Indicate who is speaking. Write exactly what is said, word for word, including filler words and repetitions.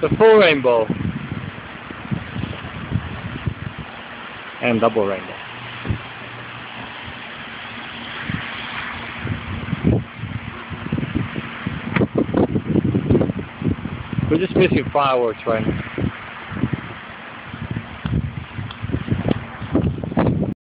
Speaker 1: The full rainbow. And double rainbow. We're just missing fireworks right now.